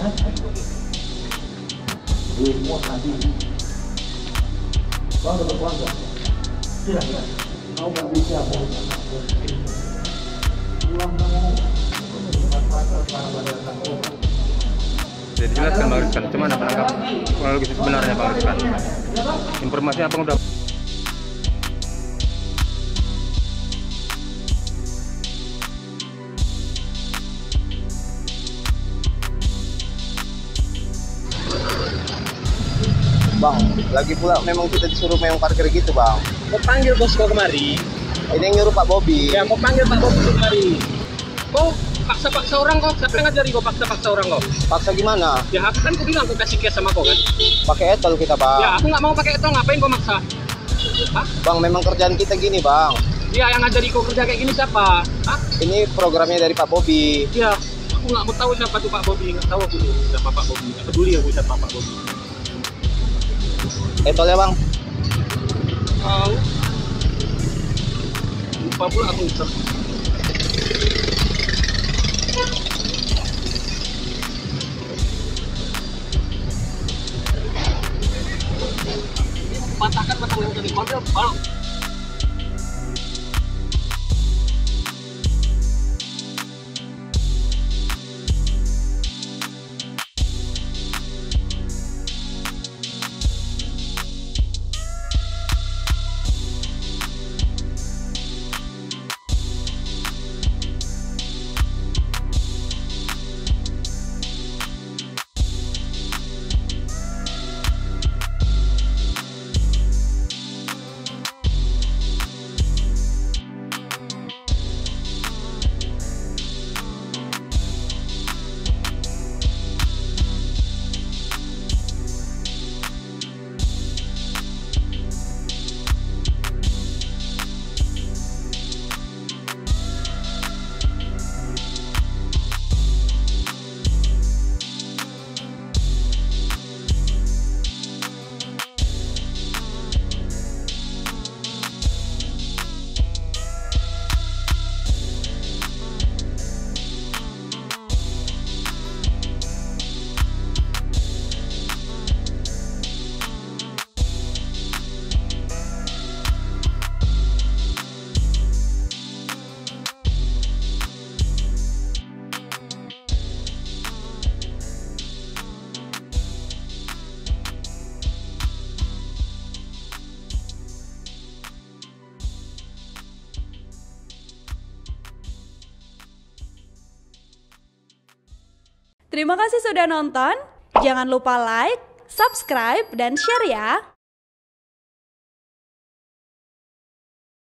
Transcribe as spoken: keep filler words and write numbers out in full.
Duit muat nanti. Bang dapat uang nggak? Tidak. Kau nggak bisa mau. Uang kamu. Jadi dijelaskan Bang Rizkan, cuman apa menangkap kronologis sebenarnya Bang Rizkan? Informasi apa udah? Bang, lagi pula memang kita disuruh memang parkir gitu bang. Mau panggil bos kau kemari. Ini yang nyuruh Pak Bobi. Ya, mau panggil Pak Bobi kemari. Kau paksa-paksa orang kok. Siapa yang ngajari kau paksa-paksa orang kau? Paksa gimana? Ya, aku kan kau bilang aku kasih cash sama kau kan. Pakai etol kita bang. Ya, aku nggak mau pakai itu. Ngapain kau maksa? Hah? Bang, memang kerjaan kita gini bang. Ya, yang ngajari kau kerja kayak gini siapa? Hah? Ini programnya dari Pak Bobi. Ya, aku nggak mau tahu siapa tuh Pak Bobi. Nggak tahu aku tuh siapa Pak Bobi. Nggak peduli aku siapa Pak Bobi. Etol ya bang. Tahu. Lupa pula aku itu. Patahkan batang yang tadi mobil, balok. Terima kasih sudah nonton. Jangan lupa like, subscribe, dan share ya.